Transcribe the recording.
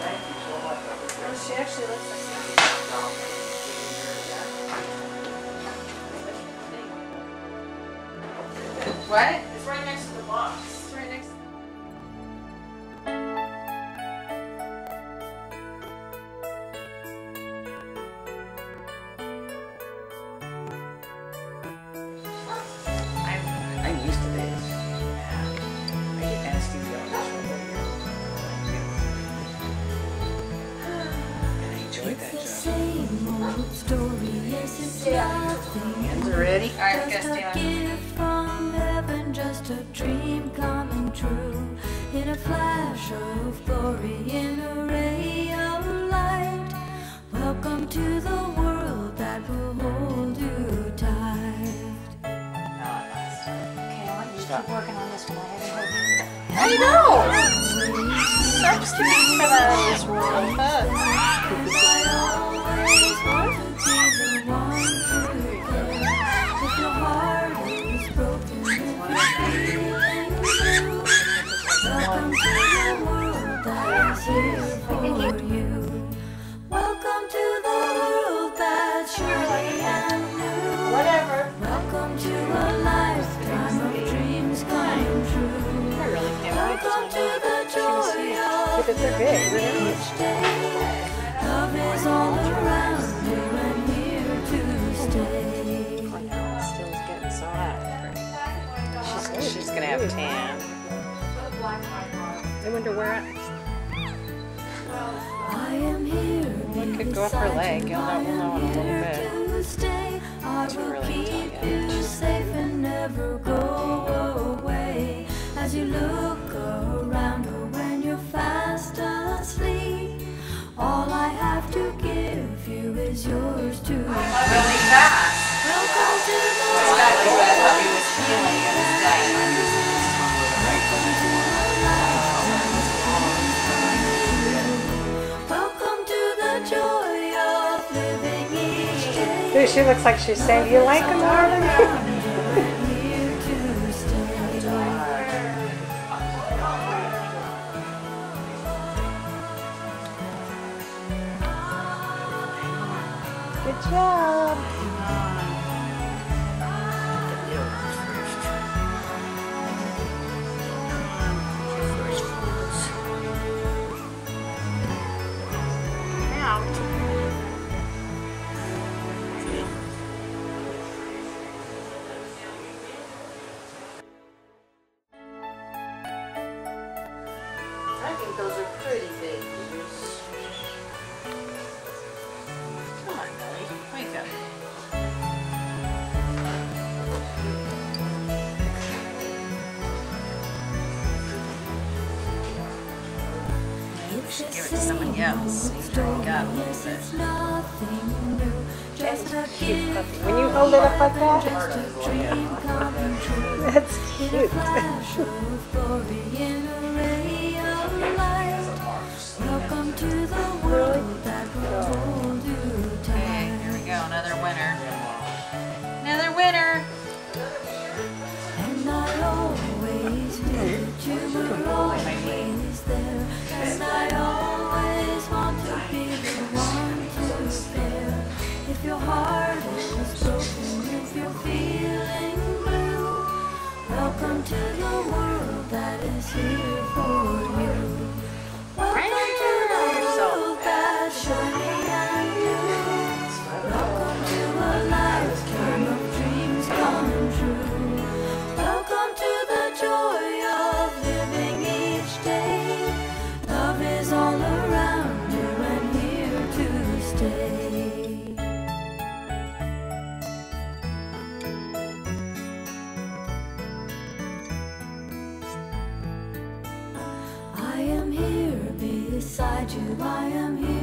Oh, she actually looks like What? It's right next to the box. it's right next to I'm used to this. I get nasty with all this and I enjoyed that job. Hands are ready. Alright, we gotta stay on. From heaven, just a dream coming true. In a flash of glory, in a ray of light. Welcome to the world that will hold you tight. Okay, I want you to keep working on this one. I I know! Sucks to be cut out of this world. Welcome to the world that's surely and new. Whatever. Welcome to a lifetime of dreams come true. I really can't wait Welcome to the joy of Look at their big. Really? each day. Love is all around you and here to stay. Still getting so hot. She's gonna have a tan. I wonder where I am here. It could go up her leg. You'll know in a little bit. To stay. I Too will early to keep tell yet. you safe and never go away. As you look around or when you're fast asleep, all I have to give you is yours to keep. Really fast. Welcome to the It's got to be what a puppy was feeling at his day. welcome to the joy of living each day. Dude, she looks like she's saying, do you like him, Marvin? Here to stay. Good job. I think those are pretty big. Come on, Billy. Wake up. We should give it to somebody else. You already got a little bit. Cute puppy. When you hold it up like that, that's cute. Welcome to the world that will hold you Okay, tight. here we go. Another winner. Another winner. And I always knew that you were always there. And I always want to be the one to spare. If your heart is broken, if you're feeling blue, welcome to the world that is here for you. Welcome to the world that's shining and new. Welcome to a lifetime of dreams come true. Welcome to the joy of living each day. Love is all around you and here to stay. I am here beside you. I am here.